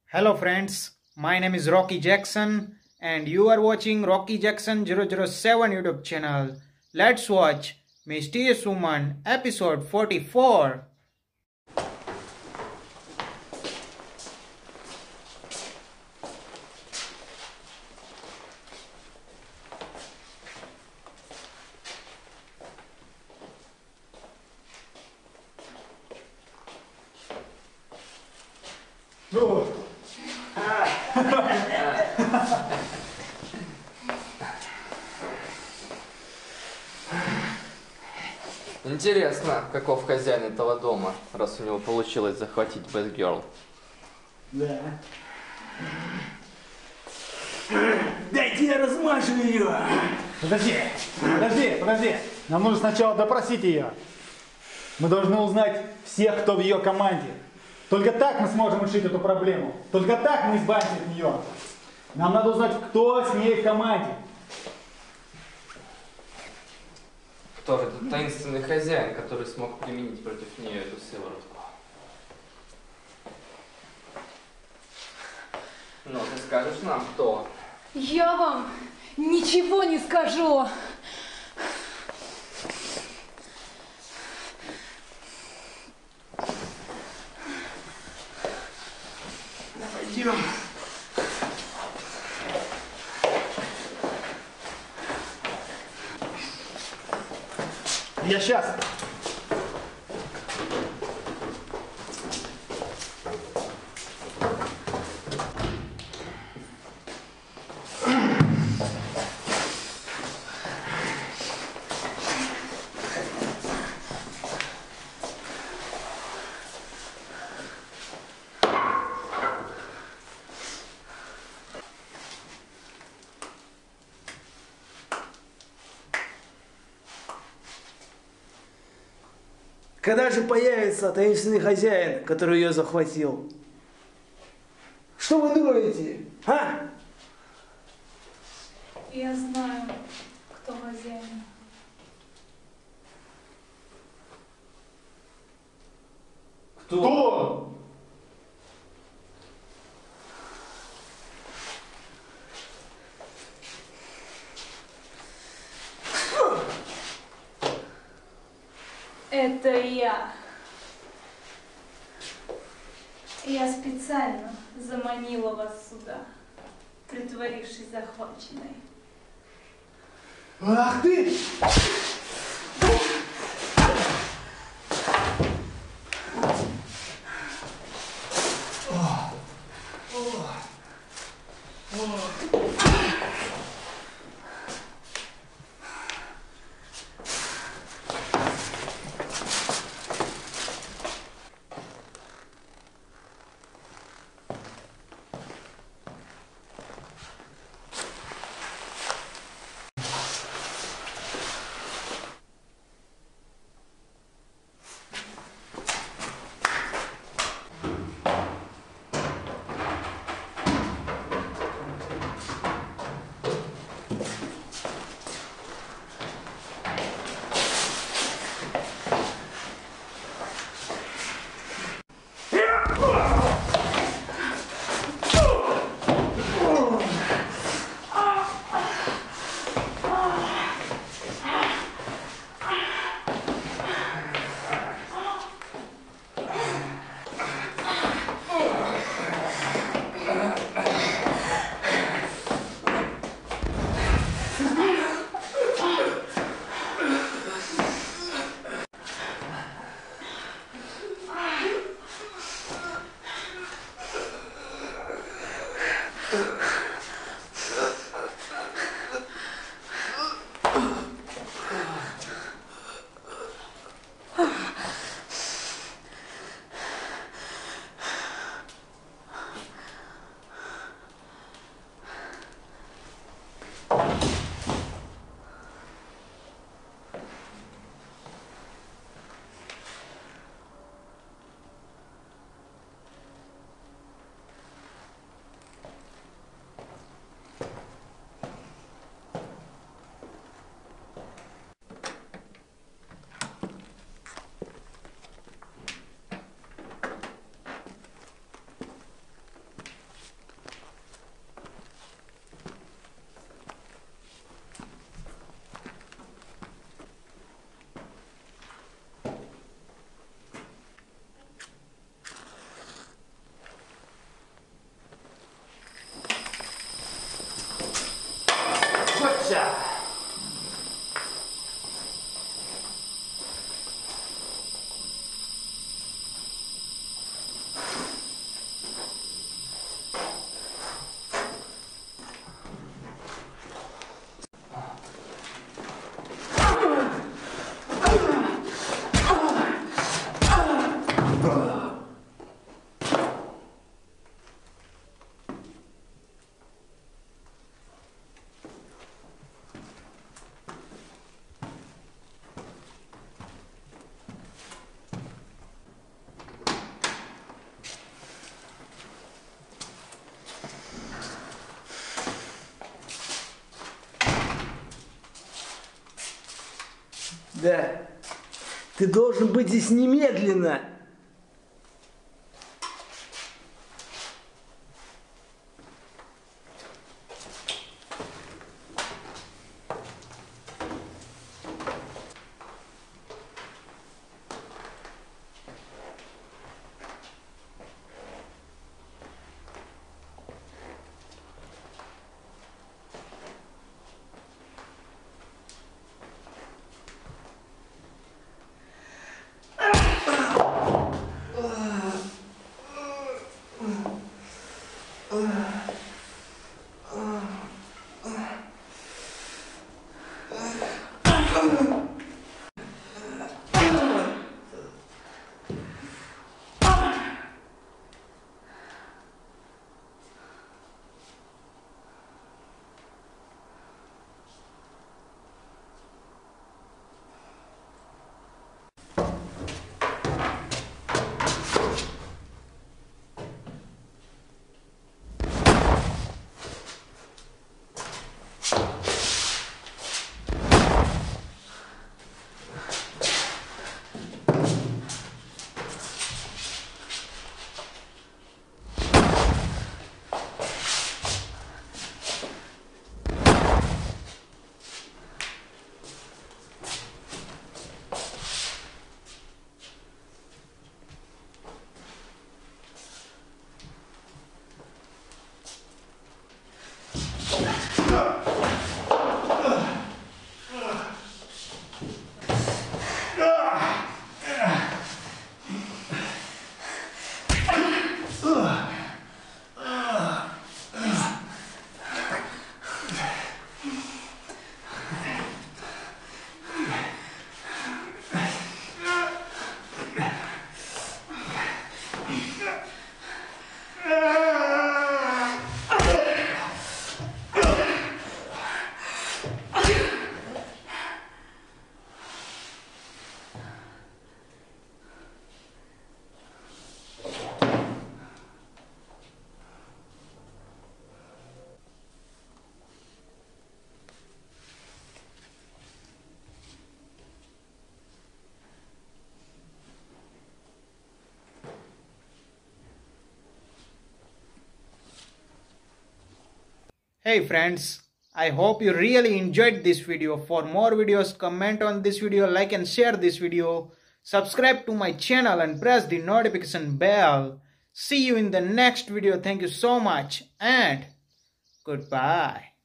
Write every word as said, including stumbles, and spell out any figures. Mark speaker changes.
Speaker 1: Hello friends, my name is Rocky Jackson and you are watching Rocky Jackson zero zero seven YouTube channel. Let's watch Mysterious Woman episode forty-four.
Speaker 2: Ну.
Speaker 3: Интересно, каков хозяин этого дома, раз у него получилось захватить Бэтгерл.
Speaker 2: Да. Дайте я размажу ее. Подожди, подожди, подожди. Нам нужно сначала допросить ее. Мы должны узнать всех, кто в ее команде. Только так мы сможем решить эту проблему. Только так мы избавимся от нее. Нам надо узнать, кто с ней в команде.
Speaker 3: Кто же этот таинственный хозяин, который смог применить против нее эту сыворотку? Ну, ты скажешь нам, кто?
Speaker 4: Я вам ничего не скажу.
Speaker 2: Пойдем. Я сейчас. Когда же появится таинственный хозяин, который ее захватил? Что вы думаете, а?
Speaker 4: Я знаю, кто хозяин.
Speaker 2: Кто?
Speaker 4: Это я. Я специально заманила вас сюда, притворившись захваченной.
Speaker 2: Ах ты!
Speaker 5: Да. Ты должен быть здесь немедленно.
Speaker 1: Hey friends, I hope you really enjoyed this video. For more videos, comment on this video, like and share this video. Subscribe to my channel and press the notification bell. See you in the next video. Thank you so much and goodbye.